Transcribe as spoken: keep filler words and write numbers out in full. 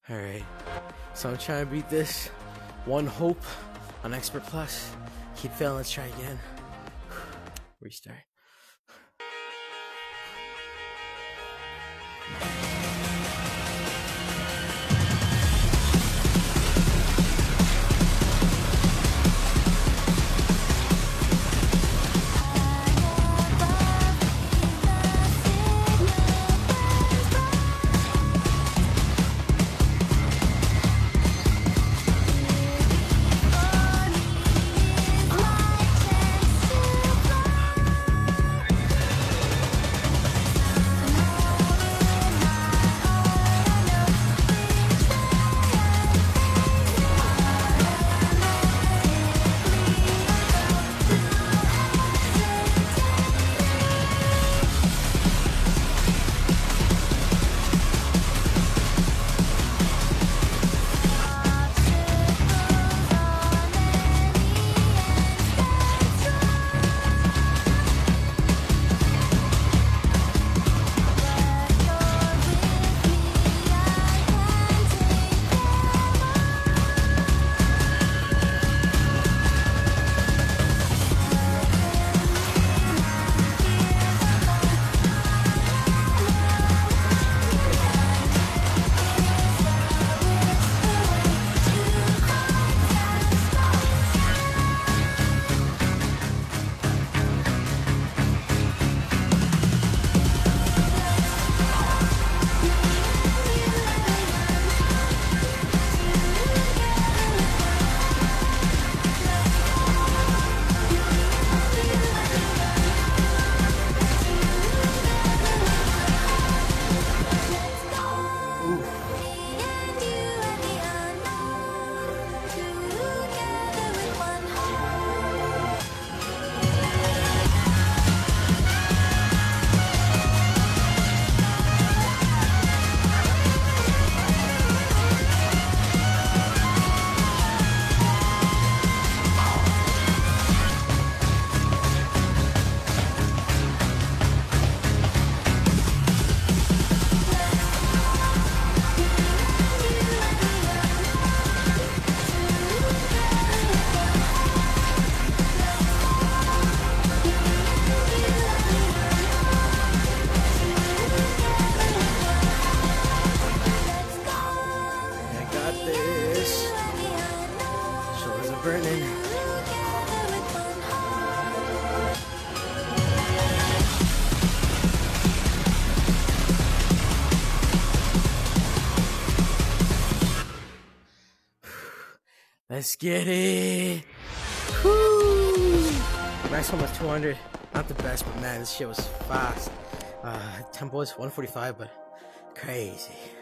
Alright, so I'm trying to beat this. One hope on Expert Plus. Keep failing, let's try again. Restart. Burning. Let's get it. Woo! Maximum was two hundred. Not the best, but man, this shit was fast. Uh, tempo was one forty-five, but crazy.